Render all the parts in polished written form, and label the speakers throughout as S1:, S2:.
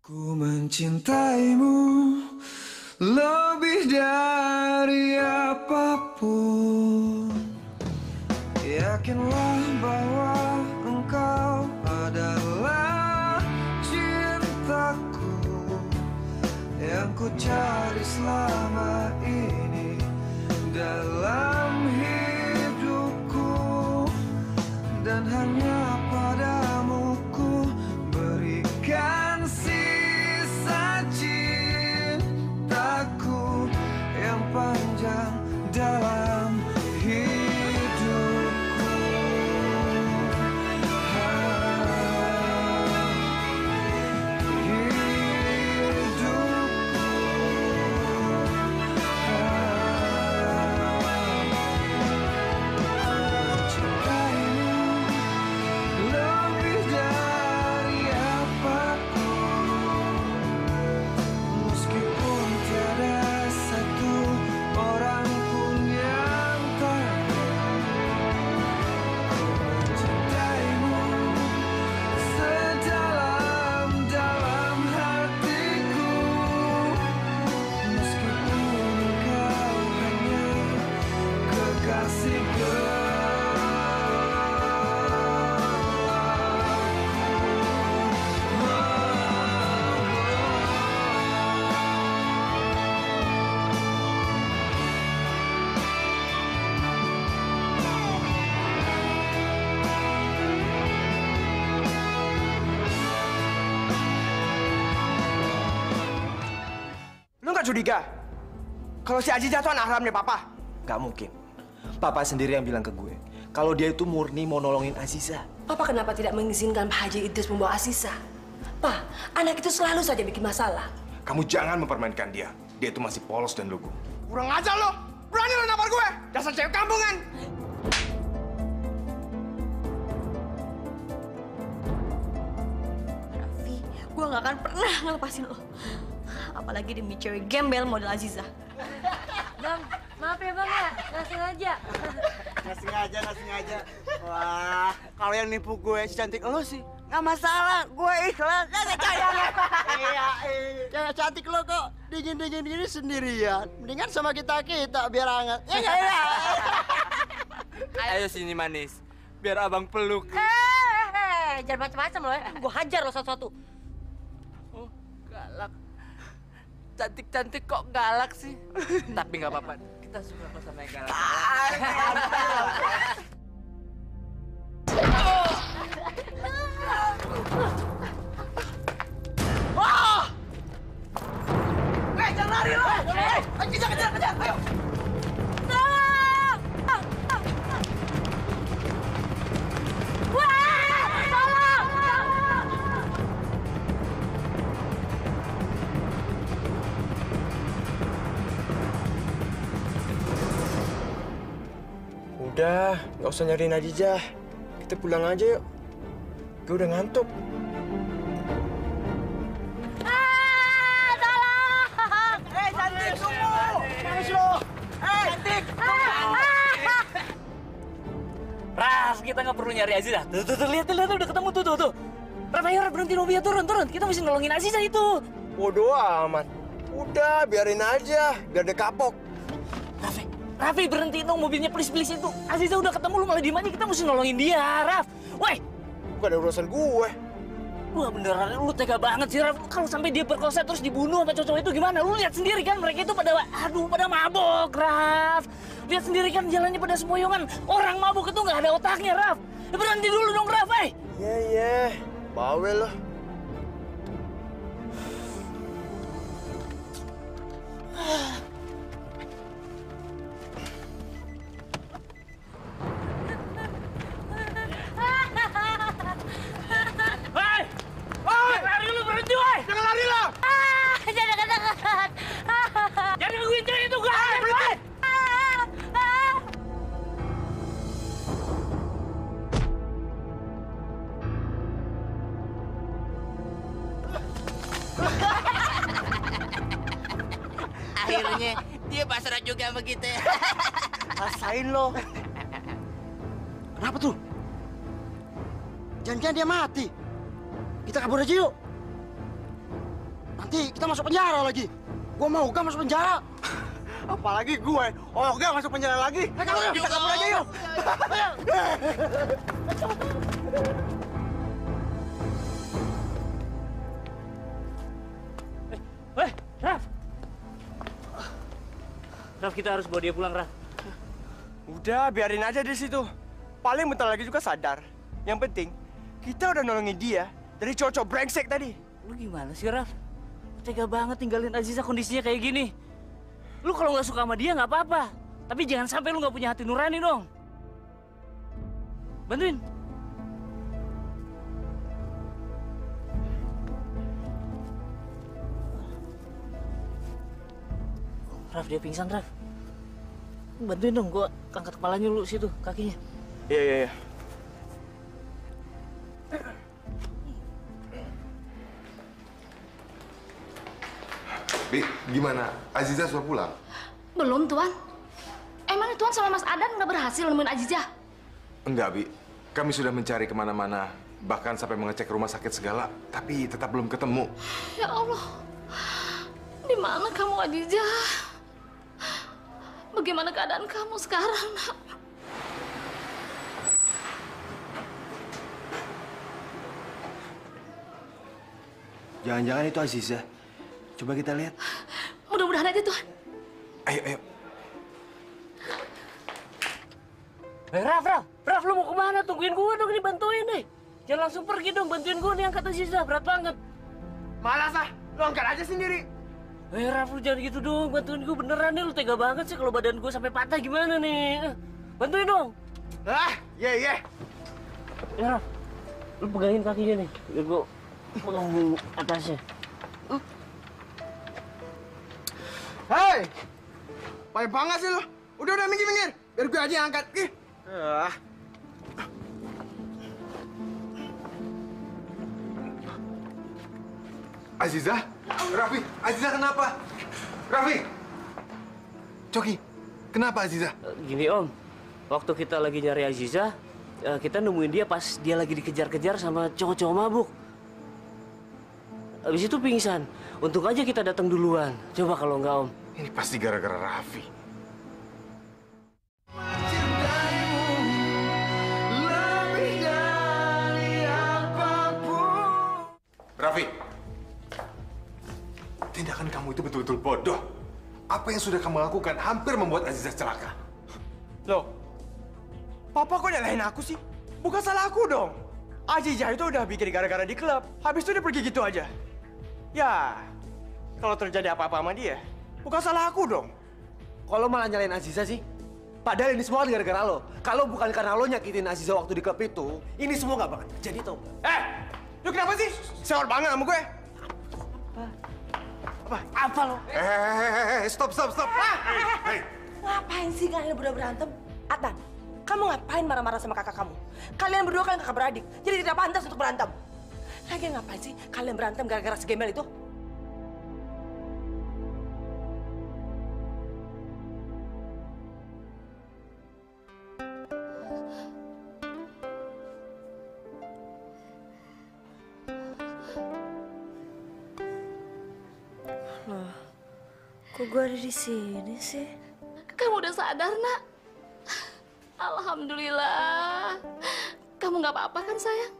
S1: Ku mencintaimu lebih dari apapun. Yakinlah bahwa engkau adalah cintaku yang ku cari selama ini dalam hidupku, dan hanya padamu ku berikan sisa cintaku yang panjang dalam hidupku.
S2: Curiga kalau si Aziza itu anak haramnya papa?
S3: Gak mungkin. Papa sendiri yang bilang ke gue kalau dia itu murni mau nolongin Aziza.
S4: Papa kenapa tidak mengizinkan Pak Haji Idris membawa Aziza? Pak, anak itu selalu saja bikin masalah.
S5: Kamu jangan mempermainkan dia. Dia itu masih polos dan lugu.
S2: Kurang ajar lo! Berani lo nampar gue! Dasar cewek kampungan!
S6: Raffi, gue gak akan pernah ngelepasin lo. Apalagi demi cewek gembel model Aziza.
S7: Bang, maaf ya bang ya, nggak sengaja.
S8: Nggak sengaja. Wah, kalau yang nipu gue si cantik lo sih, nggak masalah. Gue ikhlas. Iya. Cewek cantik lo kok dingin gini sendirian. Mendingan sama kita biar hangat. Iya.
S9: Ayo sini manis, biar abang peluk.
S7: Jangan macam-macam lo ya. Gue hajar lo satu-satu.
S9: Oh, galak. Cantik-cantik kok galak sih? Tapi nggak apa-apa, kita suka kok sama yang galak.
S2: Jangan lari lo! Kejar, ayo!
S3: Udah, nggak usah nyariin Aziza. Kita pulang aja yuk. Gue udah ngantuk.
S2: Cantik, tunggu! Nangis lo! Cantik!
S9: Raf, kita nggak perlu nyari Aziza. Tuh, lihat udah ketemu tuh. Raf, ayo Raf, berhenti mobilnya, turun. Kita mesti nolongin Aziza itu.
S3: Bodoh amat. Udah, biarin aja. Biar dia kapok.
S9: Raffi, berhenti dong mobilnya, please itu. Aziza udah ketemu, lu malah diem aja, kita mesti nolongin dia, Raf. Woi!
S3: Bukan ada urusan gue.
S9: Wah beneran, lu tega banget sih, Raf. Kalau sampai dia perkosa terus dibunuh sama cowok itu gimana? Lu lihat sendiri kan, mereka itu pada mabok, Raf. Lihat sendiri kan jalannya pada sempoyongan. Orang mabok itu nggak ada otaknya, Raf. Ya, berhenti dulu dong, Raf,
S3: Iya. Bawel lo.
S2: Jangan lari lo!
S7: Jangan dekat.
S9: Jangan gangguin cewek itu, gue hajar,
S2: berhenti!
S8: Akhirnya dia pasrah juga sama kita.
S2: Rasain lo.
S8: Kenapa tuh? Jangan-jangan dia mati. Kita kabur aja yuk. Nanti kita masuk penjara lagi. Gua mau Oga masuk penjara. Apalagi gue, Oga masuk penjara lagi. Kita kabur aja yuk.
S9: Raf! Raf, kita harus bawa dia pulang, Raf.
S2: Udah, biarin aja di situ. Paling bentar lagi juga sadar. Yang penting, kita udah nolongin dia dari cowok brengsek tadi.
S9: Lu gimana sih, Raf? Tega banget tinggalin Aziza kondisinya kayak gini. Lu kalau nggak suka sama dia nggak apa-apa. Tapi jangan sampai lu nggak punya hati nurani dong. Bantuin. Raf, dia pingsan, Raf. Bantuin dong, gua angkat kepalanya dulu situ, kakinya.
S2: Iya.
S5: Bi, gimana? Aziza sudah pulang?
S10: Belum, Tuan. Emangnya Tuan sama Mas Adan udah berhasil nemuin Aziza?
S5: Enggak, Bi. Kami sudah mencari kemana-mana. Bahkan sampai mengecek rumah sakit segala. Tapi tetap belum ketemu.
S10: Ya Allah. Di mana kamu, Aziza? Bagaimana keadaan kamu sekarang, Nak?
S3: Jangan-jangan itu Aziza. Coba kita lihat.
S10: Mudah-mudahan aja, Tuan.
S5: Ayo.
S9: Raf, lu mau kemana? Tungguin gua dong, ini bantuin nih. Jangan langsung pergi dong, bantuin gua nih angkat Aziza, berat banget.
S2: Malas ah, lu angkat aja sendiri.
S9: Raf, lu jangan gitu dong, bantuin gua beneran nih, lu tega banget sih kalau badan gua sampai patah gimana nih. Bantuin dong.
S2: Iya.
S9: Ya, Raf, lu pegangin kakinya nih, biar gua pegang dulu atasnya.
S2: Hei! Payah banget sih lu. Udah, minggir. Biar gue aja yang angkat.
S5: Aziza? Raffi, Aziza kenapa? Raffi! Coki, kenapa Aziza?
S9: Gini Om, waktu kita lagi nyari Aziza, kita nemuin dia pas dia lagi dikejar-kejar sama cowok-cowok mabuk. Habis itu pingsan. Untung aja kita datang duluan. Coba kalau enggak Om.
S5: Ini pasti gara-gara Raffi. Raffi, tindakan kamu itu betul-betul bodoh. Apa yang sudah kamu lakukan hampir membuat Aziza celaka.
S2: Loh, Papa kok nyalahin aku sih? Bukan salah aku dong. Aziza itu udah bikin gara-gara di klub. Habis itu dia pergi gitu aja. Ya, kalau terjadi apa-apa sama dia, bukan salah aku dong.
S3: Kalau malah nyalain Aziza sih? Padahal ini semua kan gara-gara lo. Kalau bukan karena lo nyakitin Aziza waktu di klub itu, ini semua nggak bakal terjadi, tau nggak?
S2: Lu kenapa sih? Sewar banget sama gue.
S9: Apa lo?
S5: Stop. Hei.
S4: Ngapain sih kalian berdua berantem? Adnan, kamu ngapain marah-marah sama kakak kamu? Kalian berdua kan kakak beradik, jadi tidak pantas untuk berantem. Lagian ngapain sih kalian berantem gara-gara si gembel itu?
S6: Loh, kok gue ada di sini sih?
S10: Kamu udah sadar, Nak? Alhamdulillah. Kamu nggak apa-apa kan, sayang?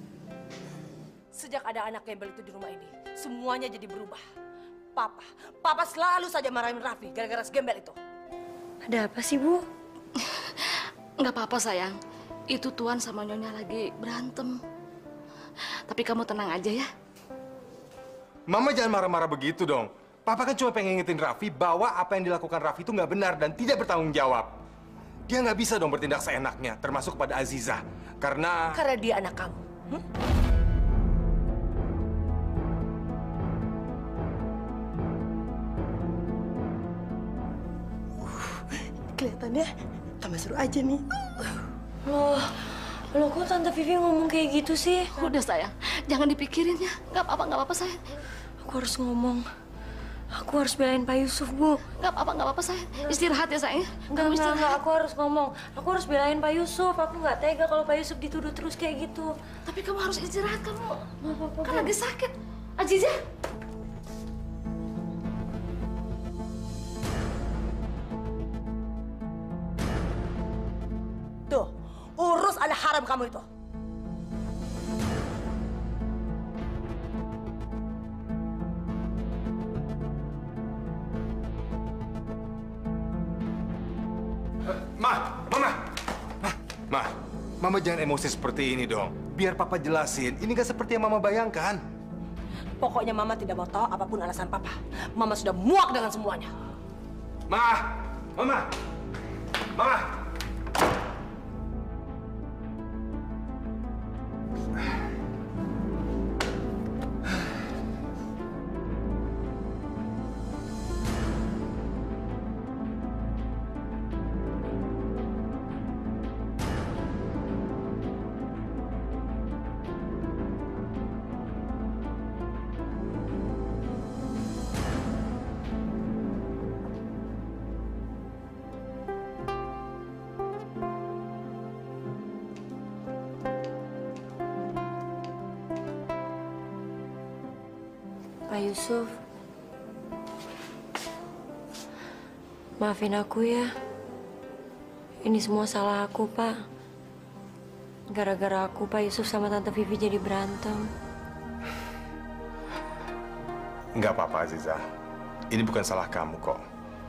S4: Sejak ada anak gembel itu di rumah ini, semuanya jadi berubah. Papa selalu saja marahin Raffi gara-gara si gembel itu.
S6: Ada apa sih, Bu?
S10: Nggak apa-apa, sayang. Itu Tuan sama Nyonya lagi berantem. Tapi kamu tenang aja ya.
S5: Mama jangan marah-marah begitu dong. Papa kan cuma pengen ngingetin Raffi bahwa apa yang dilakukan Raffi itu nggak benar dan tidak bertanggung jawab. Dia nggak bisa dong bertindak seenaknya, termasuk kepada Aziza. Karena
S4: dia anak kamu.
S6: Kelihatannya tambah seru aja nih. Loh kok Tante Vivi ngomong kayak gitu sih?
S10: Udah, sayang. Jangan dipikirin ya. Nggak apa-apa, sayang.
S6: Aku harus ngomong. Aku harus belain Pak Yusuf, Bu.
S10: Nggak apa-apa, sayang. Istirahat ya, sayang.
S6: Enggak. Aku harus ngomong. Aku harus belain Pak Yusuf. Aku nggak tega kalau Pak Yusuf dituduh terus kayak gitu.
S10: Tapi kamu harus istirahat, kamu.
S6: Nggak apa-apa,
S10: Kan
S6: Bu.
S10: lagi sakit. Aziza.
S4: anak haram kamu itu.
S5: Mama jangan emosi seperti ini dong. Biar Papa jelasin, ini gak seperti yang Mama bayangkan.
S4: Pokoknya Mama tidak mau tahu apapun alasan Papa. Mama sudah muak dengan semuanya.
S5: Mama.
S7: Pak Yusuf, maafin aku ya. Ini semua salah aku, Pak. Gara-gara aku, Pak Yusuf sama Tante Vivi jadi berantem.
S5: Nggak apa-apa, Aziza. Ini bukan salah kamu kok.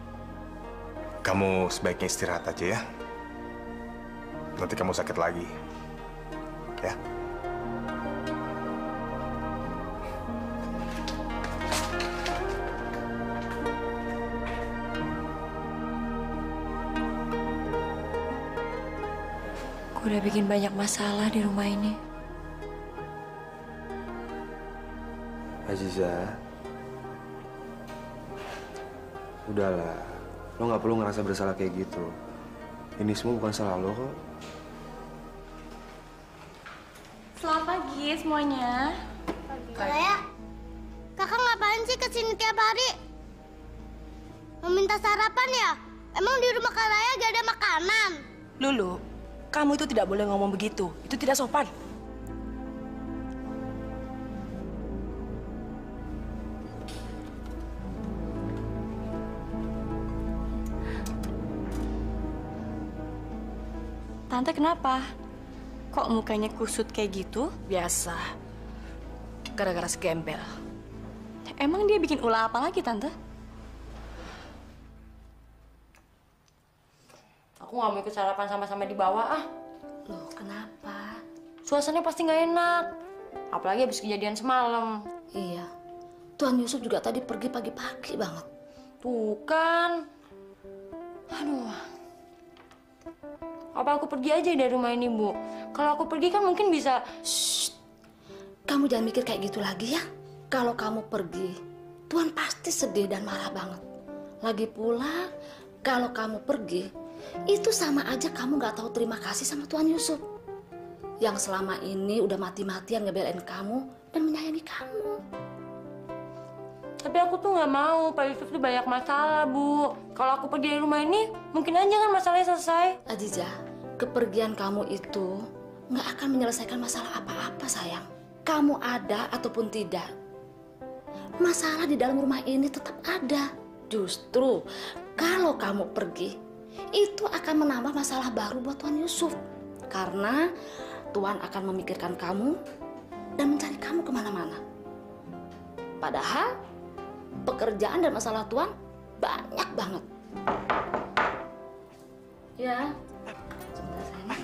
S5: Kamu sebaiknya istirahat aja ya. Nanti kamu sakit lagi. Ya.
S7: Aku udah bikin banyak masalah di rumah ini.
S3: Aziza, udahlah. Lo nggak perlu ngerasa bersalah kayak gitu. Ini semua bukan salah lo kok.
S6: Selamat pagi semuanya.
S11: Raya, kakak ngapain sih kesini tiap hari? Meminta sarapan ya? Emang di rumah Kak Raya gak ada makanan?
S4: Lulu, kamu itu tidak boleh ngomong begitu. Itu tidak sopan.
S6: Tante kenapa? Kok mukanya kusut kayak gitu?
S4: Biasa. Gara-gara si gembel.
S6: Emang dia bikin ulah apa lagi, Tante?
S7: Aku nggak mau ikut sarapan sama-sama di bawah, ah.
S10: Loh, kenapa?
S7: Suasananya pasti nggak enak. Apalagi habis kejadian semalam.
S10: Iya. Tuan Yusuf juga tadi pergi pagi-pagi banget.
S7: Tuh kan. Aduh. Apa aku pergi aja dari rumah ini, Bu? Kalau aku pergi kan mungkin bisa...
S10: Shh. Kamu jangan mikir kayak gitu lagi ya. Kalau kamu pergi, Tuan pasti sedih dan marah banget. Lagi pula, kalau kamu pergi, itu sama aja kamu nggak tahu terima kasih sama Tuan Yusuf. Yang selama ini udah mati-matian ngebelain kamu dan menyayangi kamu.
S7: Tapi aku tuh nggak mau Pak Yusuf tuh banyak masalah, Bu. Kalau aku pergi dari rumah ini, mungkin aja kan masalahnya selesai.
S10: Aziza, kepergian kamu itu nggak akan menyelesaikan masalah apa-apa, sayang. Kamu ada ataupun tidak, masalah di dalam rumah ini tetap ada. Justru kalau kamu pergi, itu akan menambah masalah baru buat Tuan Yusuf. Karena Tuan akan memikirkan kamu dan mencari kamu kemana-mana. Padahal pekerjaan dan masalah Tuan banyak banget. Ya, sebentar sayang.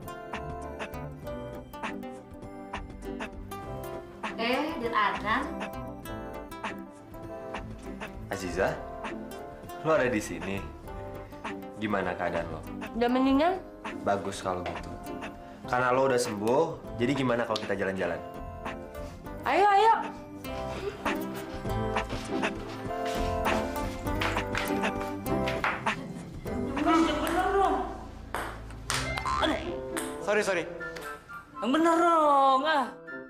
S10: Dan Adnan.
S3: Aziza, lo ada di sini. Gimana keadaan lo?
S7: Udah mendingan?
S3: Bagus kalau gitu. Karena lo udah sembuh, jadi gimana kalau kita jalan-jalan?
S7: Ayo, ayo.
S9: Bener dong.
S2: Sorry.
S9: Yang bener dong, ah.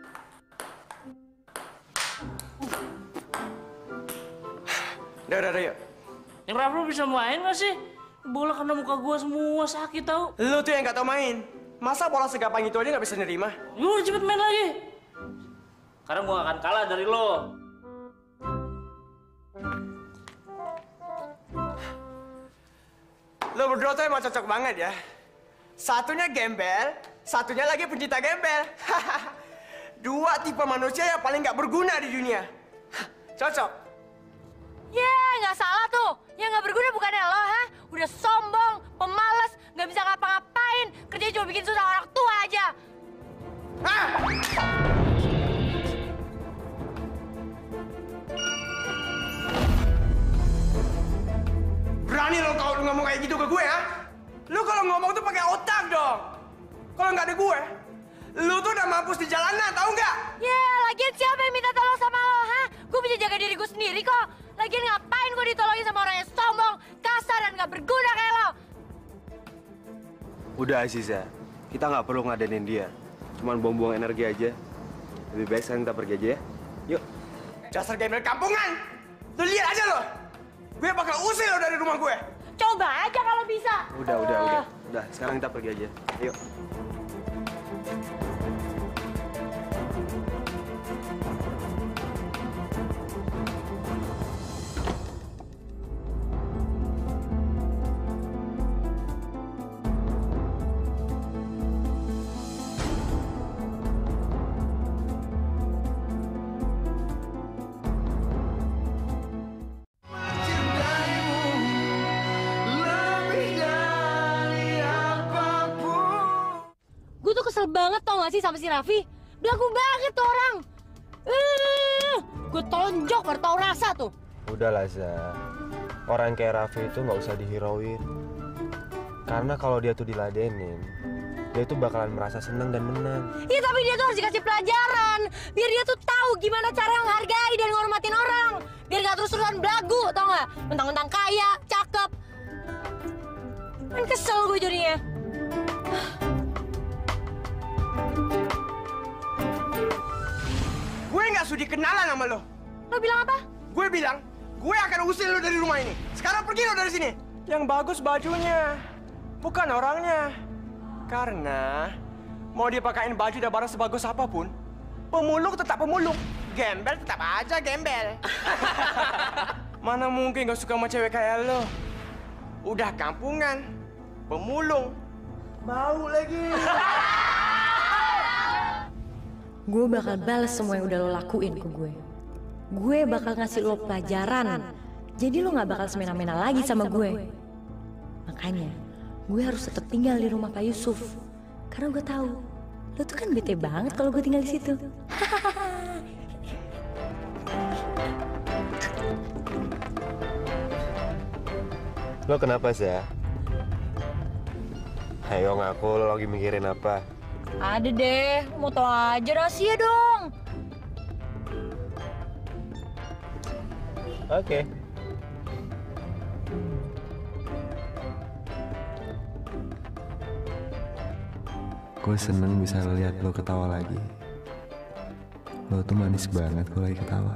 S2: Udah, yuk.
S9: Yang Rafa bisa main nggak sih? Bola kena muka gua semua sakit tau.
S2: Lu tuh yang nggak tau main. Masa bola segampang itu aja nggak bisa nerima?
S9: Yuk cepet main lagi. Karena gua nggak akan kalah dari lo.
S2: Lo berdua tuh emang cocok banget ya. Satunya gembel, satunya lagi pencinta gembel. Dua tipe manusia yang paling nggak berguna di dunia. Cocok.
S7: Nggak salah tuh. Yang nggak berguna bukannya lo, ha? Udah sombong, pemalas, nggak bisa ngapa-ngapain. Kerjanya cuma bikin susah orang tua aja.
S2: Hah? Berani lo kalau ngomong kayak gitu ke gue, ha? Lu kalau ngomong tuh pakai otak dong. Kalau nggak ada gue, lu tuh udah mampus di jalanan, tahu nggak?
S7: Lagian siapa yang minta tolong sama lo, ha? Gue bisa jaga diri gue sendiri kok. Lagian ngapain gue ditolongin sama orang yang sombong, kasar, dan nggak berguna kayak lo?
S3: Udah Aziza, kita nggak perlu ngadenin dia. Cuman buang-buang energi aja. Lebih baik sekarang kita pergi aja ya. Yuk.
S2: Dasar gembel kampungan. Lu lihat aja lo. Gue bakal usir lo dari rumah gue.
S7: Coba aja kalau bisa.
S3: Udah. Sekarang kita pergi aja. Ayo.
S7: Kesel banget tau gak sih sama si Raffi? Belagu banget tuh orang. Gue tonjok baru tau rasa tuh.
S3: Udah lah, Za. Orang kayak Raffi itu nggak usah dihirauin. Karena kalau dia tuh diladenin, dia tuh bakalan merasa senang dan menang.
S7: Iya, tapi dia tuh harus dikasih pelajaran. Biar dia tuh tahu gimana cara menghargai dan ngormatin orang. Biar gak terus-terusan belagu, tau gak? Mentang-mentang kaya, cakep. Kan kesel gue jadinya.
S2: Gue nggak sudi kenalan sama lo.
S7: Lo bilang apa?
S2: Gue bilang, gue akan usir lo dari rumah ini. Sekarang pergi lo dari sini. Yang bagus bajunya, bukan orangnya. Karena mau dipakain baju dan barang sebagus apapun, pemulung tetap pemulung, gembel tetap aja gembel. Mana mungkin gak suka sama cewek kayak lo. Udah kampungan, pemulung, bau lagi.
S6: Gue bakal balas semua yang udah lo lakuin ke gue. Gue bakal ngasih lo pelajaran. Jadi lo gak bakal semena-mena lagi sama gue. Makanya, gue harus tetap tinggal di rumah Pak Yusuf. Karena gue tahu, lo tuh kan bete banget kalau gue tinggal di situ.
S3: Lo kenapa, Za? Ayo ngaku, lo lagi mikirin apa?
S7: Ada deh, mau tau aja rahasia dong.
S3: Oke. Gue seneng bisa lihat lo ketawa lagi. Lo tuh manis banget kalau lagi ketawa.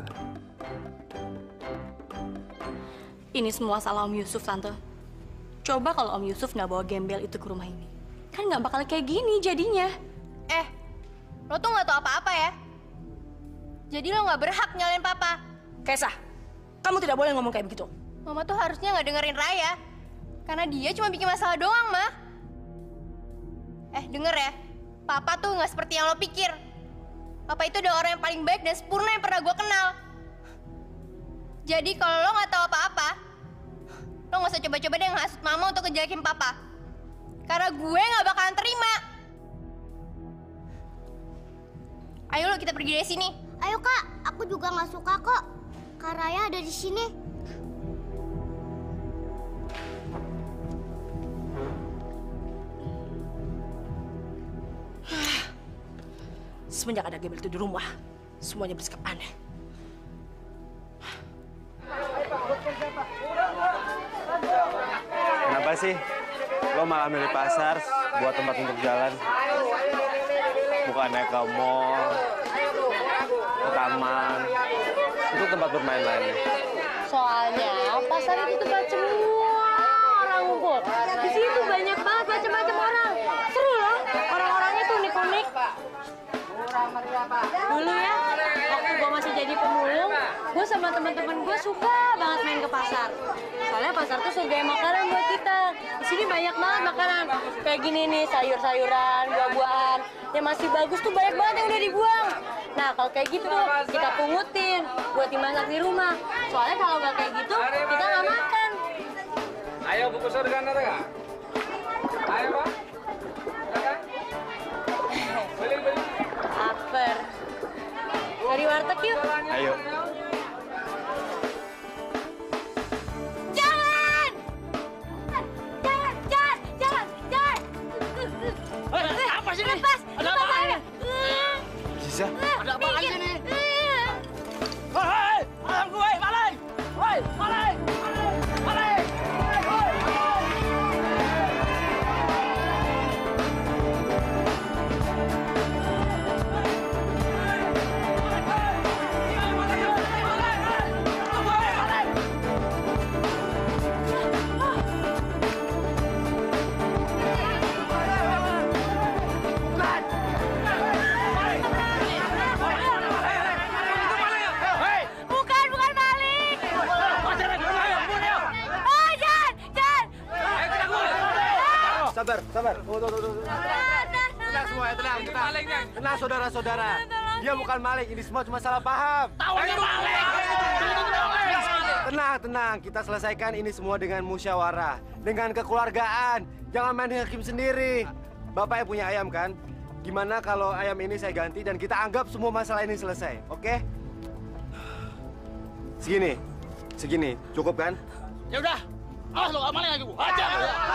S6: Ini semua salah Om Yusuf, Tante. Coba kalau Om Yusuf nggak bawa gembel itu ke rumah ini. Kan nggak bakal kayak gini jadinya.
S12: Lo tuh nggak tahu apa-apa ya. Jadi lo nggak berhak nyalain papa.
S4: Kesa, kamu tidak boleh ngomong kayak begitu.
S12: Mama tuh harusnya nggak dengerin Raya. Karena dia cuma bikin masalah doang, Ma. Denger ya. Papa tuh nggak seperti yang lo pikir. Papa itu udah orang yang paling baik dan sempurna yang pernah gue kenal. Jadi kalau lo nggak tahu apa-apa, lo nggak usah coba-coba deh ngasut Mama untuk ngejelekin papa. Karena gue nggak bakalan terima. Ayo lo kita pergi dari sini.
S11: Ayo Kak, aku juga nggak suka kok. Kak Raya ada di sini.
S4: Semenjak ada gembel itu di rumah, semuanya bersikap aneh.
S3: Kenapa sih? Lo malah milih pasar buat tempat untuk jalan? Bukannya ke mall, ke taman, itu tempat bermain lainnya.
S7: Soalnya pasar itu tempat semua orang ngumpul. Di situ banyak banget macam-macam orang. Seru loh, orang-orangnya tuh unik-unik. Dulu ya, waktu gua masih jadi pemulung, Gue sama teman-teman gue suka banget main ke pasar. Soalnya pasar tuh surga makanan buat kita. Di sini banyak banget makanan. Kayak gini nih, sayur-sayuran, buah-buahan. Yang masih bagus tuh banyak banget yang udah dibuang. Nah, kalau kayak gitu tuh kita pungutin buat dimasak di rumah. Soalnya kalau nggak kayak gitu, kita nggak makan.
S13: Ayo buku surga ada nggak? Ayo, Pak. Beli.
S7: Aper. Dari warteg yuk.
S3: Ayo.
S7: Jangan! Jangan!
S9: Apa sih ini?
S7: Lepas!
S9: Ada apa ini?
S3: Aziza.
S9: Ada apaan sih ini? Hei! Alam gue, malai! Woi, malai! Malai!
S7: Bukan maling! Oh, jangan!
S3: Sabar. Tuh. Tenang semua ya, tenang. Tenang saudara-saudara. Dia bukan maling, ini semua cuma salah paham.
S9: Tahunya maling!
S3: Tenang. Kita selesaikan ini semua dengan musyawarah. Dengan kekeluargaan. Jangan main hakim sendiri. Bapak yang punya ayam kan? Gimana kalau ayam ini saya ganti dan kita anggap semua masalah ini selesai, oke? Segini, cukup kan?
S9: Ya udah, awas lo, maling lagi bu. Ajar.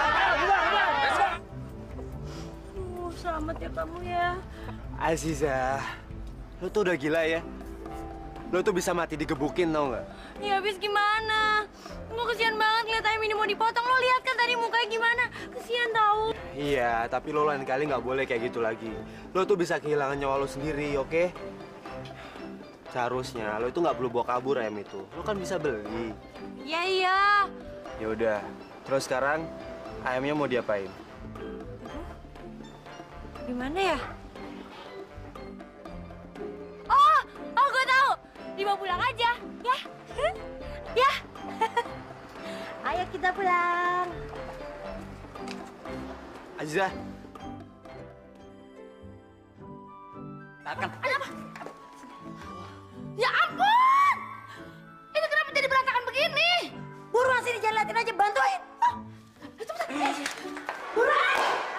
S7: Selamat ya kamu ya.
S3: Aziza, lo tuh udah gila ya. Lo tuh bisa mati digebukin, tau nggak?
S7: Ya habis gimana? Gue kesian banget ngeliat ayam ini mau dipotong. Lo lihat kan tadi mukanya gimana? Kesian tahu.
S3: Iya, tapi lo lain kali nggak boleh kayak gitu lagi. Lo tuh bisa kehilangan nyawa lo sendiri, oke? Seharusnya lo itu nggak perlu bawa kabur ayam itu. Lo kan bisa beli.
S7: Iya.
S3: Ya udah. Terus sekarang ayamnya mau diapain?
S7: Gimana ya? Oh, gue tahu. Dibawa pulang aja, ya? Ya. Ayo kita pulang.
S3: Aziza.
S9: Tahan.
S7: Ya ampun! Ini kenapa jadi berantakan begini? Buruan sini, jangan liatin aja, bantuin. Cepetan. Buruan!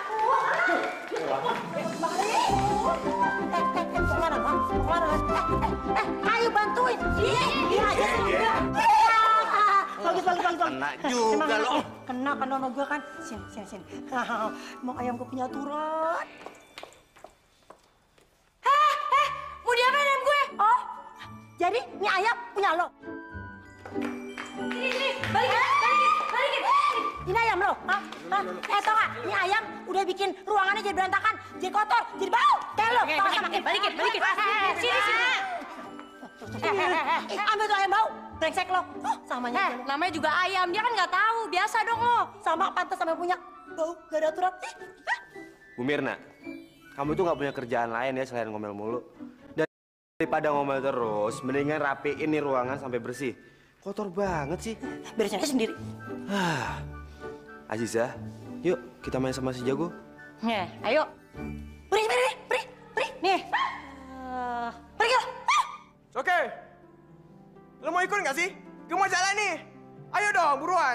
S7: Ayo bantuin. Iya aja juga. Bagus.
S8: Kena juga lo.
S4: Kena sama gue kan. Sini. Mau ayam gue punya turun.
S7: Mau diapain ayam gue?
S4: Oh, jadi ini ayam punya lo.
S7: Sini, balikin.
S4: Ini ayam lo, hah? Tau gak? Ini ayam udah bikin ruangannya jadi berantakan, jadi kotor, jadi bau. Kayak lo, tau gak?
S7: Balikin. Sini.
S4: Ambil tuh ayam bau, brengsek lo. Samanya.
S7: Namanya juga ayam, dia kan nggak tahu. Biasa dong lo.
S4: Sama pantas sama punya bau, gak ada aturan.
S3: Bu Mirna, kamu tuh nggak punya kerjaan lain ya selain ngomel mulu. Dan daripada ngomel terus, mendingan rapiin nih ruangan sampai bersih. Kotor banget sih.
S4: Beresin aja sendiri.
S3: Aziza, yuk kita main sama si Jago.
S7: Nih, ayo.
S4: Beri.
S7: Nih.
S4: Pergi lo.
S2: Oke. Lo mau ikut nggak sih? Gue mau jalan nih. Ayo dong, buruan.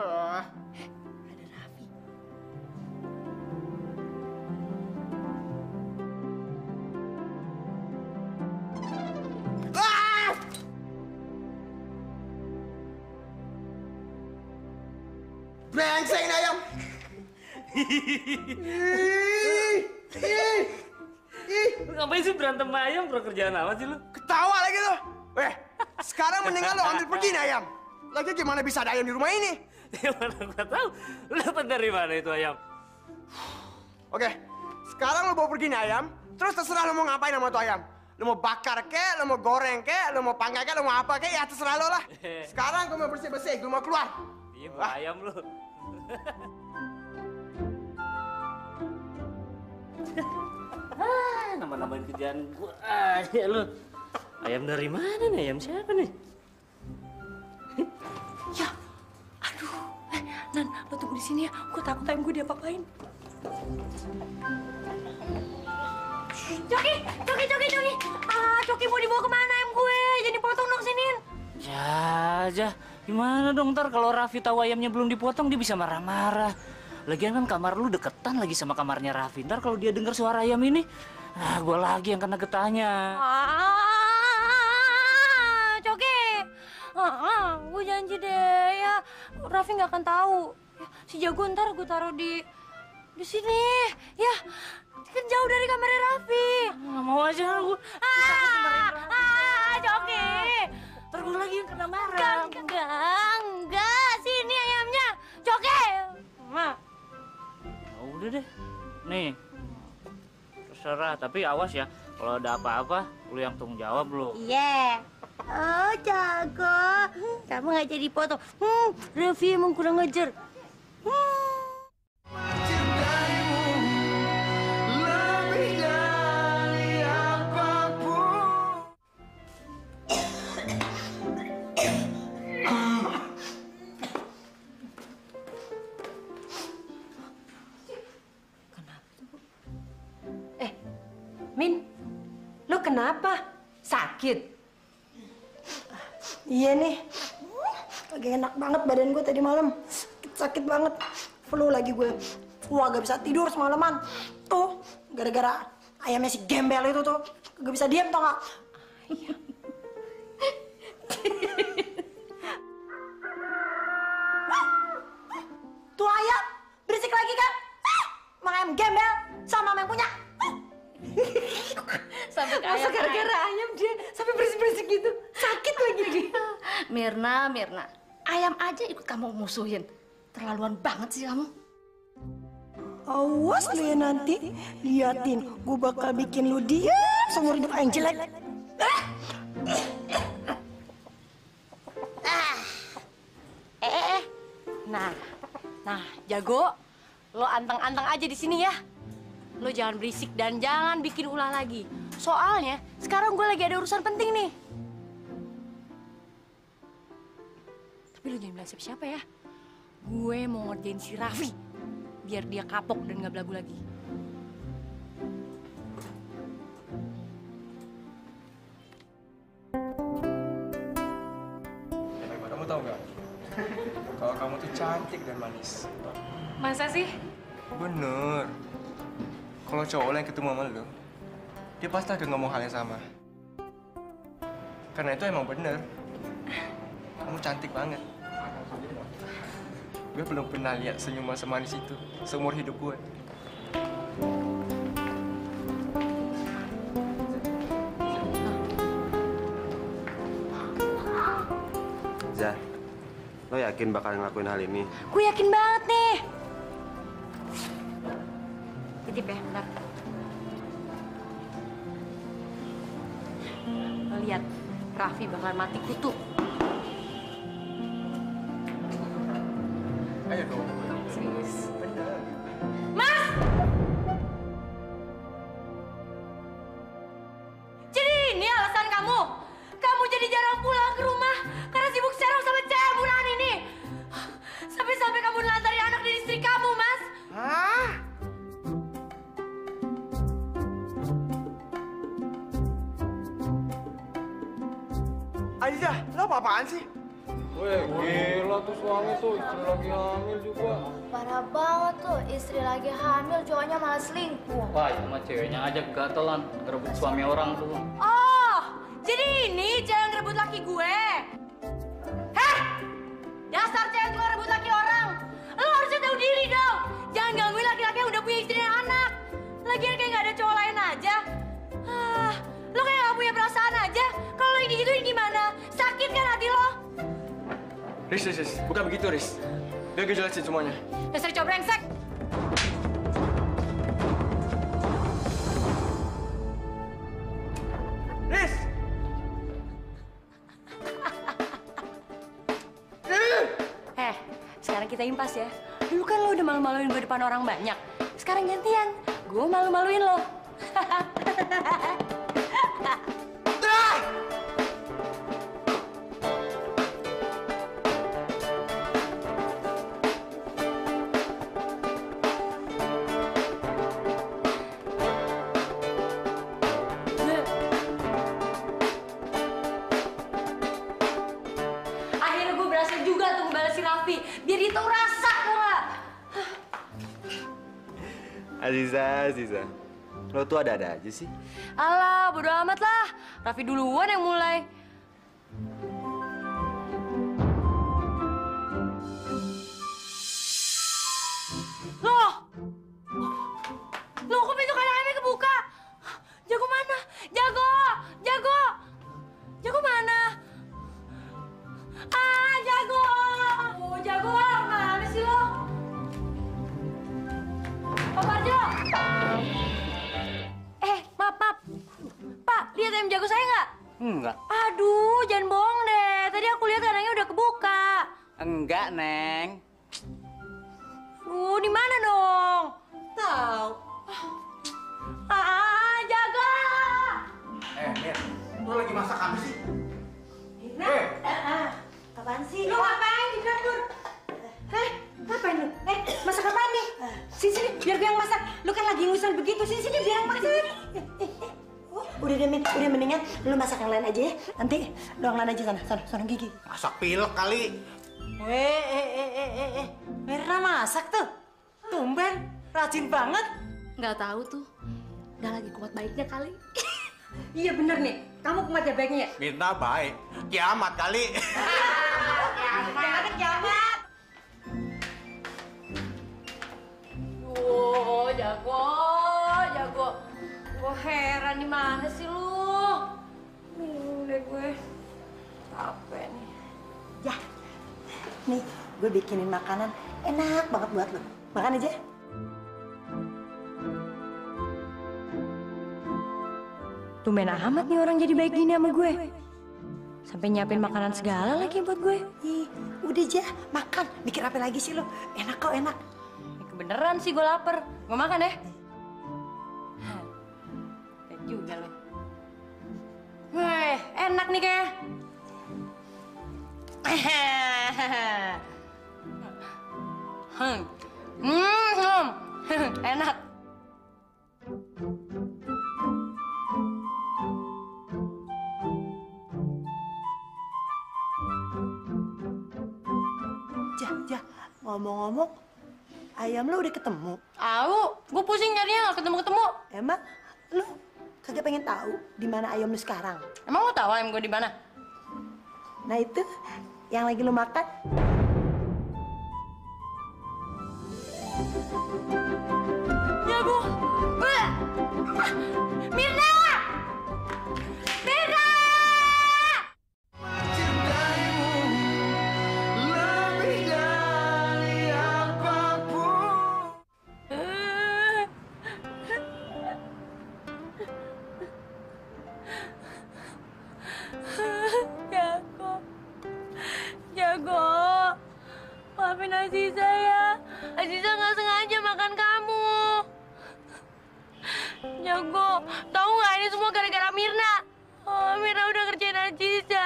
S8: Brengsek ini ayam.
S9: Lu ngapain sih berantem sama ayam? Kurang kerjaan amat sih lu?
S2: Ketawa lagi lo. Sekarang mendingan lo ambil pergi nih ayam. Lagi gimana bisa ada ayam di rumah ini?
S9: Ya mana gua tahu. Lu dapat dari mana itu ayam?
S2: Oke, sekarang lo bawa pergi nih ayam. Terus terserah lo mau ngapain sama tuh ayam. Lo mau bakar kek, lo mau goreng kek, lo mau panggang kek, lo mau apa kek, ya terserah lo lah. Sekarang gue mau bersih-bersih, gue mau keluar.
S9: Iya, bawa ayam lu. Nama-namain kerjaan gua aja lu. Ayam dari mana nih? Ayam siapa nih?
S6: tunggu di sini ya. Gue takut ayam gue diapa-apain. Coki! Coki mau dibawa kemana ayam gue? Jadi potong dong siniin.
S9: Ya, gimana dong ntar kalau Raffi tahu ayamnya belum dipotong dia bisa marah-marah. Lagian kan kamar lu deketan lagi sama kamarnya Raffi. Ntar kalau dia dengar suara ayam ini, gue lagi yang kena getahnya.
S6: Coki! Gue janji deh ya, Raffi nggak akan tahu. Si Jago ntar gue taruh di sini, ya. Kan jauh dari kamarnya Raffi.
S9: Nggak mau aja gue.
S6: Coki!
S9: Ntar gue lagi yang kena marah.
S6: Enggak. Sini ayamnya. Coki! Ma.
S9: Udah deh. Nih. Terserah, tapi awas ya. Kalau ada apa-apa, lu yang tanggung jawab lu.
S6: Iya. Oh, Jago. Kamu nggak jadi foto. Raffi emang kurang ajar.
S4: Min, lu kenapa? Sakit? Iya nih, lagi enak banget badan gue tadi malam. Sakit banget, flu lagi gue. Wah, gak bisa tidur semalaman. Tuh, gara-gara ayamnya si gembel itu tuh. Gak bisa diam, tau gak? Tuh ayam, berisik lagi kan? Emang ayam gembel sama yang punya.
S10: Sampai
S4: masa gara-gara ayam dia sampai berisik-berisik gitu. Sakit lagi dia.
S10: Mirna, ayam aja ikut kamu musuhin. Terlaluan banget sih kamu.
S4: Awas lu ya nanti. Liatin, gue bakal bikin lu diam seumur hidup yang jelek.
S6: Nah, Jago, lo anteng-anteng aja di sini ya. Lo jangan berisik dan jangan bikin ulah lagi. Soalnya sekarang gue lagi ada urusan penting nih. Tapi lo jangan bilang siapa-siapa ya. Gue mau ngerjain si Raffi biar dia kapok dan gak belagu lagi.
S2: Kamu tahu nggak? Kalau kamu tuh cantik dan manis.
S6: Masa sih?
S2: Bener. Kalau cowok lain ketemu sama lu, dia pasti akan ngomong hal yang sama. Karena itu emang bener. Kamu cantik banget. Gue belum pernah lihat senyuman semanis itu seumur hidup gue.
S3: Zah, lo yakin bakal ngelakuin hal ini?
S6: Gue yakin banget nih. Titip ya, bentar. Lo lihat, Raffi bakalan mati kutu.
S2: Ayo dong.
S6: Serius.
S2: Bener.
S6: Mas! Jadi ini alasan kamu? Kamu jadi jarang pulang ke rumah karena sibuk serong sama cewek murahan ini? Sampai-sampai kamu nelantarin anak dan istri kamu, Mas?
S2: Hah? Aziza, lo apa-apaan sih?
S13: Weh, gila tuh suami tuh, istri lagi hamil juga.
S10: Parah banget tuh, istri lagi hamil, cowoknya malah selingkuh.
S9: Wah, sama ceweknya aja gatelan, ngerebut suami orang tuh.
S6: Oh, jadi ini jangan ngerebut laki gue. Heh, dasar cewek tua rebut laki orang. Lo harusnya tahu diri dong. Jangan gangguin laki-laki yang udah punya istri dan anak. Lagian kayak nggak ada cowok lain aja. Lo kayak nggak punya perasaan aja. Kalau lo digituin gimana? Sakit kan hati lo?
S2: Riz, bukan begitu, Riz. Biar gue jelasin semuanya.
S6: Dasar cowok brengsek.
S2: Riz!
S6: Sekarang kita impas ya. Dulu kan lo udah malu-maluin gue depan orang banyak. Sekarang gantian, gue malu-maluin lo.
S3: Aziza. Lo tuh ada-ada aja sih.
S6: Alah, bodo amat lah. Raffi duluan yang mulai. Loh, kok pintu kanan kebuka? Jago mana? Jago! Jago mana? Jago! Oh, Jago, mana sih lo? Pak Parjo! Maaf. Pak, lihat ayam jago saya nggak?
S9: Enggak.
S6: Aduh, jangan bohong deh. Tadi aku lihat kandangnya udah kebuka.
S9: Enggak, Neng.
S6: Di mana dong? Tahu. Jago!
S5: Mir, lu lagi masak apa sih?
S4: Apaan sih?
S6: Lu ngapain di dapur? Ngapain lu? Masak apaan nih? Sini, biar gue yang masak. Lu kan lagi ngusel begitu. Sini, biar yang masak.
S4: Udah mendingan lu masak yang lain aja ya. Nanti lu yang lain aja sana Gigi.
S5: Masak pilek kali.
S4: Mirna masak tuh. Tumben, rajin banget.
S10: Nggak tahu tuh. Nggak lagi kuat baiknya kali.
S6: Iya bener nih, kamu kumat ya baiknya.
S5: Mirna baik, kiamat kali.
S6: Kiamat. Jago. Gue heran di mana sih lu? Bingung deh gue. Capek nih.
S4: Ya, nih gue bikinin makanan enak banget buat lu. Makan aja.
S6: Tumben amat nih orang jadi baik gini sama gue. Sampai nyiapin makanan segala lagi buat gue.
S4: Ih, udah aja, makan. Mikir apa lagi sih lo? Enak kok, enak.
S6: Kebeneran sih gue lapar. Gue makan ya. Kayak juga lo. Weh, enak nih kayak. Enak.
S4: Ja, ngomong-ngomong, ayam lo udah ketemu?
S6: Tahu, gue pusing nyarinya nggak ketemu-ketemu.
S4: Emang lo kagak pengen tahu di mana ayam lo sekarang?
S6: Emang lo tahu ayam gue di mana?
S4: Nah itu yang lagi lo makan.
S6: Jago. Mirna!
S1: Lebih dari apapun.
S6: Jago. Maafin Aziza ya. Aziza nggak sengaja makan kamu. Jago, tahu nggak ini semua gara-gara Mirna. Oh, Mirna udah ngerjain Aziza.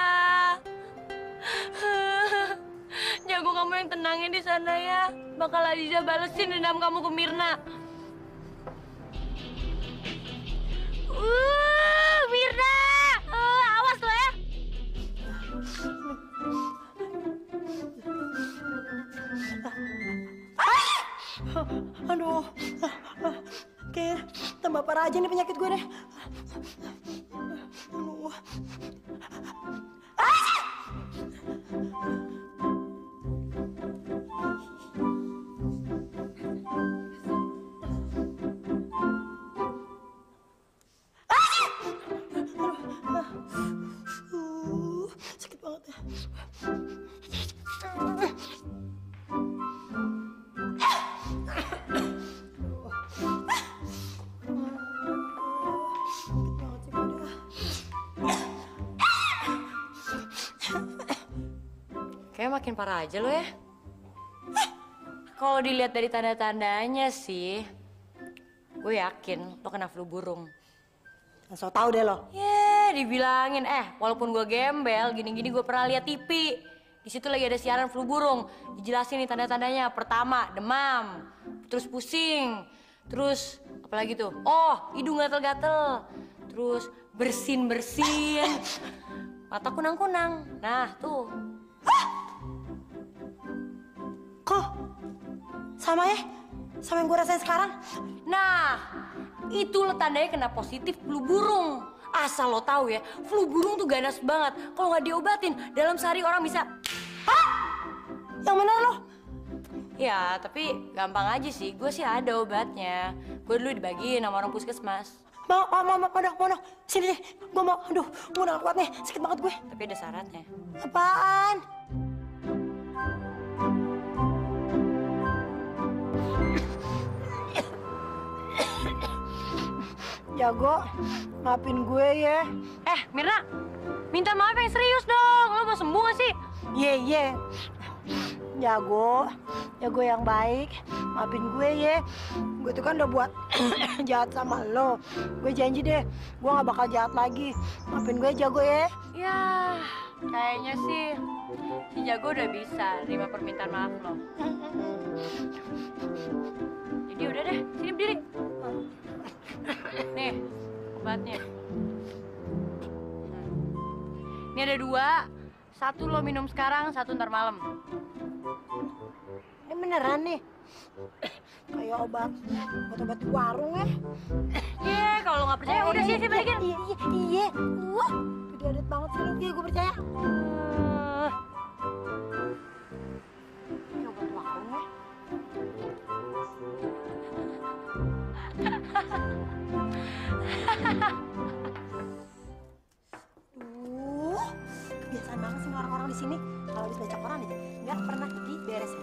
S6: Jago, kamu yang tenangin di sana ya. Bakal Aziza balesin dendam kamu ke Mirna. Mirna, awas lo ya.
S4: Aduh, kayak tambah parah aja nih penyakit gue deh. Aduh. Sakit banget ya.
S6: Kayak makin parah aja lo ya. Kalau dilihat dari tanda-tandanya sih, gue yakin lo kena flu burung.
S4: So tau deh lo.
S6: Dibilangin. Walaupun gue gembel, gini-gini gue pernah lihat TV. Di situ lagi ada siaran flu burung. Dijelasin nih tanda-tandanya. Pertama, demam. Terus pusing. Terus, apalagi tuh? Oh, hidung gatel-gatel. Terus, bersin-bersin. Mata kunang-kunang. Nah, tuh.
S4: Kok? Sama ya? sama yang gue rasain sekarang.
S6: Nah, itu lo tandanya kena positif flu burung. Asal lo tahu ya, flu burung tuh ganas banget. Kalau nggak diobatin, dalam sehari orang bisa...
S4: Hah? Yang mana lo?
S6: Ya, tapi gampang aja sih. Gue sih ada obatnya. Gue dulu dibagiin sama orang puskesmas.
S4: Mau dong. Sini deh, gue mau. Aduh, gue udah gak kuat nih, sakit banget gue.
S6: Tapi ada syaratnya.
S4: Apaan? Jago, maafin gue ya.
S6: Mirna, minta maaf yang serius dong. Lo mau sembuh gak sih?
S4: Iya. Jago yang baik, maafin gue ya. Gue tuh kan udah buat jahat sama lo. Gue janji deh, gue gak bakal jahat lagi. Maafin gue Jago ya.
S6: Ya, kayaknya sih si Jago udah bisa terima permintaan maaf lo. Jadi udah deh, sini berdiri. Nih, obatnya. Ini ada 2, 1 lo minum sekarang, 1 ntar malam.
S4: Ini beneran nih? Kayak obat di warung ya?
S6: Iya, kalau nggak percaya udah sih balikin.
S4: Iya. Wah, gede banget sih lu. Iya, gue percaya. Ini obat warung ya? Kebiasaan banget sih orang-orang di sini. Kalau habis baca koran aja, nggak pernah diberesin.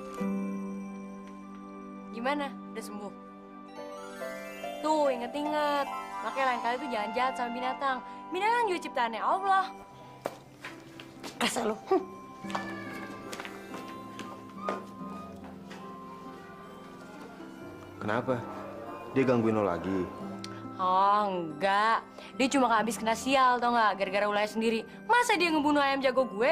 S6: Gimana? Udah sembuh? Tuh, inget-inget. Makanya lain kali tuh jangan jahat sama binatang. Binatang juga ciptaannya Allah.
S4: Rasa lu.
S3: Kenapa? Dia gangguin lo lagi?
S6: Oh, enggak. Dia cuma habis kena sial, tau nggak? Gara-gara ulahnya sendiri. Masa dia ngebunuh ayam jago gue?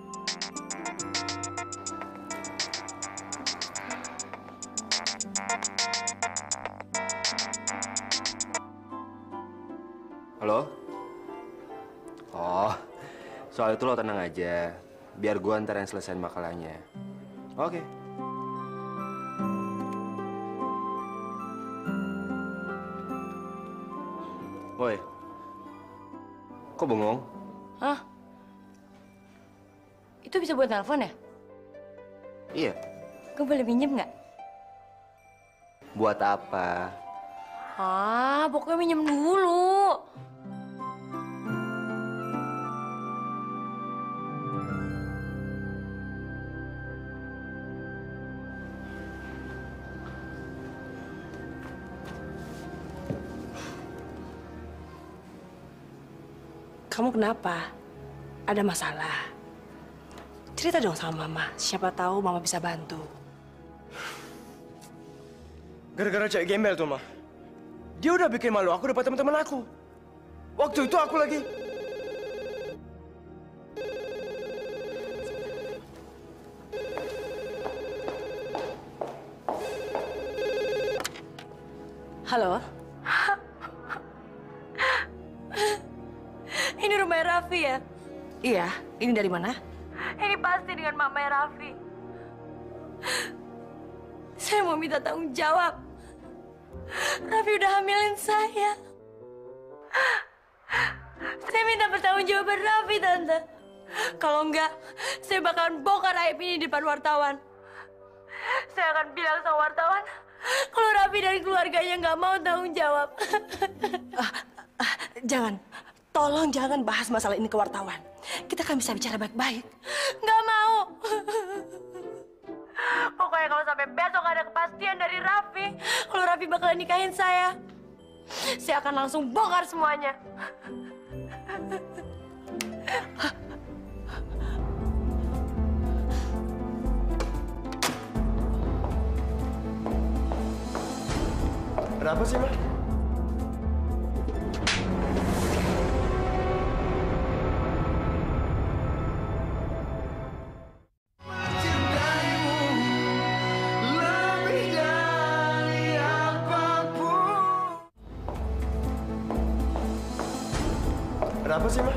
S3: Halo? Oh, soal itu lo tenang aja. Biar gue ntar yang selesain makalahnya. Oke. Woi, kok bengong?
S6: Hah? Itu bisa buat telepon ya?
S3: Iya.
S6: Gue boleh pinjem nggak?
S3: Buat apa?
S6: Pokoknya minjem dulu.
S14: Kamu kenapa? Ada masalah? Cerita dong sama Mama. Siapa tahu Mama bisa bantu.
S2: Gara-gara cewek gembel tuh, Ma. Dia udah bikin malu aku depan teman-teman aku. Waktu itu aku lagi...
S14: Halo?
S6: Ini rumah Raffi ya?
S14: Iya, ini dari mana?
S6: Ini pasti dengan mamanya Raffi. Saya mau minta tanggung jawab. Raffi udah hamilin saya. Saya minta pertanggungjawaban Raffi, Tante. Kalau enggak, saya bakalan bongkar aib ini di depan wartawan. Saya akan bilang sama wartawan kalau Raffi dan keluarganya nggak mau tanggung jawab.
S14: Jangan. Tolong jangan bahas masalah ini ke wartawan. Kita kan bisa bicara baik-baik.
S6: Nggak mau. Pokoknya kalau sampai besok ada kepastian dari Raffi, kalau Raffi bakalan nikahin saya akan langsung bongkar semuanya.
S2: Ada apa sih, Ma? Ada apa sih, Ma?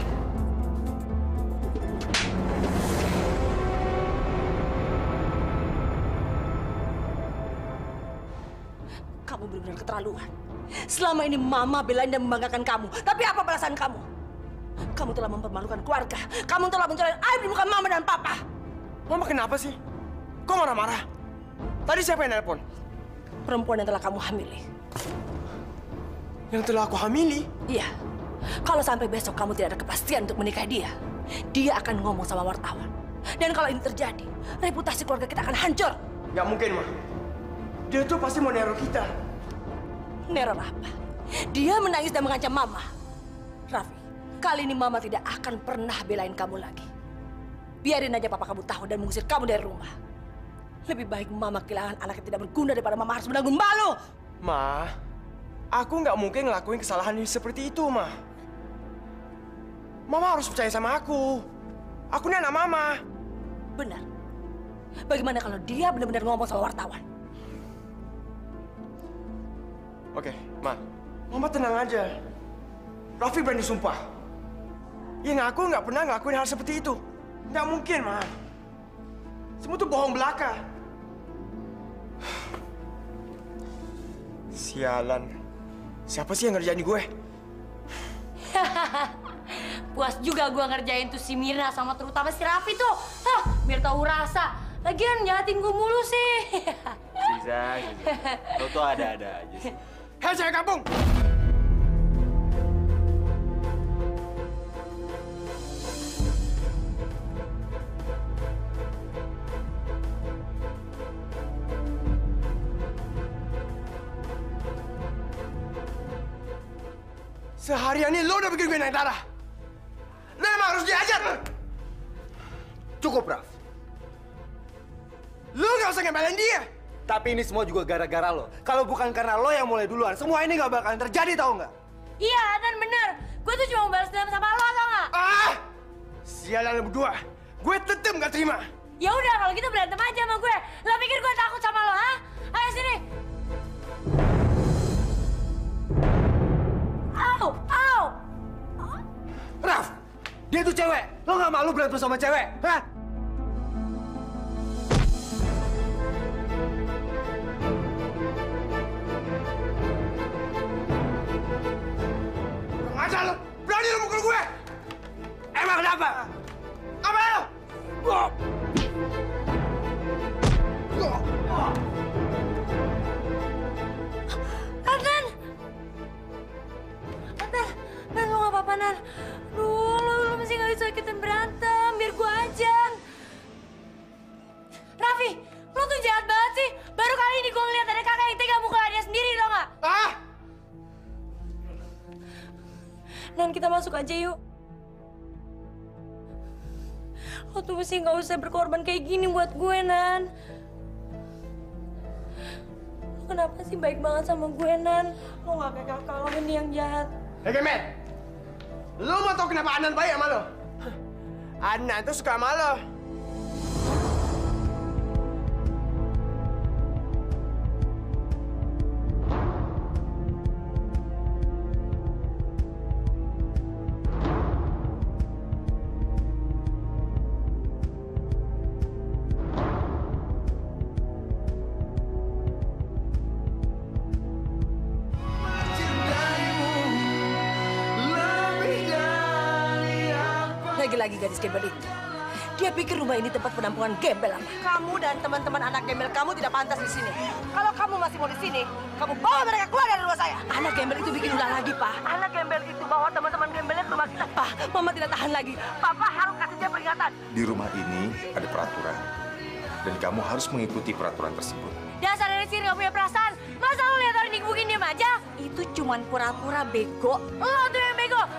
S14: keterlaluan. Selama ini Mama belain dan membanggakan kamu. Tapi apa balasan kamu? Kamu telah mempermalukan keluarga. Kamu telah mencolok aib di muka Mama dan Papa.
S2: Mama kenapa sih? Kok marah-marah? Tadi siapa yang nelpon?
S14: Perempuan yang telah kamu hamili.
S2: Yang telah aku hamili?
S14: Iya. Kalau sampai besok kamu tidak ada kepastian untuk menikahi dia akan ngomong sama wartawan. Dan kalau ini terjadi, reputasi keluarga kita akan hancur.
S2: Nggak mungkin, Ma. Dia tuh pasti mau neror kita.
S14: Neror apa? Dia menangis dan mengancam Mama. Raffi, kali ini Mama tidak akan pernah belain kamu lagi. Biarin aja Papa kamu tahu dan mengusir kamu dari rumah. Lebih baik Mama kehilangan anak yang tidak berguna daripada Mama harus menanggung malu.
S2: Ma, aku nggak mungkin ngelakuin kesalahan ini seperti itu, Ma. Mama harus percaya sama aku. Aku ini anak Mama.
S14: Benar. Bagaimana kalau dia benar-benar ngomong sama wartawan?
S2: Oke, Ma. Mama tenang aja. Raffi berani sumpah. Yang aku nggak pernah ngelakuin hal seperti itu. Nggak mungkin, Ma. Semua tuh bohong belaka. Sialan. Siapa sih yang ngerjain gue?
S7: Puas juga gue ngerjain tuh si Mirna sama terutama si Raffi tuh. Hah, biar tahu rasa. Lagian jahatin gue mulu sih.
S3: Ziza. Lo tuh ada-ada aja sih.
S2: Hei, cewek kampung! Seharian ini lo udah bikin gue naik darah. Lo emang harus diajar.
S3: Cukup, Raf.
S2: Lo gak usah ngebelain dia.
S3: Tapi ini semua juga gara-gara lo. Kalau bukan karena lo yang mulai duluan, semua ini gak bakalan terjadi, tau nggak?
S7: Iya, dan bener. Gue tuh cuma mau balas dendam sama lo, tau nggak?
S2: Ah! Sialan lo berdua. Gue tetep gak terima.
S7: Ya udah, kalau gitu berantem aja sama gue. Lo pikir gue takut sama lo, ha? Ayo sini. Au, au.
S3: Raf, dia tuh cewek. Lo gak malu berantem sama cewek, hah?
S2: Aja lo, berani lo mukul gue. Emang kenapa? Apa lo?
S7: Nan, lo gak apa-apa, Nan. Aduh, lo masih gak bisa ikutin berantem. Biar gue aja. Raffi, lo tuh jahat banget sih. Baru kali ini gue ngeliat ada kakak yang tega mukul adiknya sendiri, tau gak?
S2: Ah!
S7: Nan, kita masuk aja yuk. Lo tuh mesti gak usah berkorban kayak gini buat gue, Nan. Lo kenapa sih baik banget sama gue, Nan? Lo gak kayak kakak lo ini yang jahat.
S2: Hei, Kemet! Lo mau tau kenapa Anan baik sama lo? Anan tuh suka sama lo.
S14: Lagi-lagi gadis gembel itu. Dia pikir rumah ini tempat penampungan gembel apa? Kamu dan teman-teman anak gembel kamu tidak pantas di sini. Kalau kamu masih mau di sini, kamu bawa mereka keluar dari rumah saya. Anak gembel itu bikin ulah lagi, Pak. Anak gembel itu bawa teman-teman gembelnya ke rumah kita, Pak. Mama tidak tahan lagi. Papa harus kasih dia peringatan.
S5: Di rumah ini ada peraturan. Dan kamu harus mengikuti peraturan tersebut.
S7: Dasar dari sini gak punya perasaan. Masa lo lihat orang digebukin diem aja? Itu cuman pura-pura bego. Lo tuh yang bego.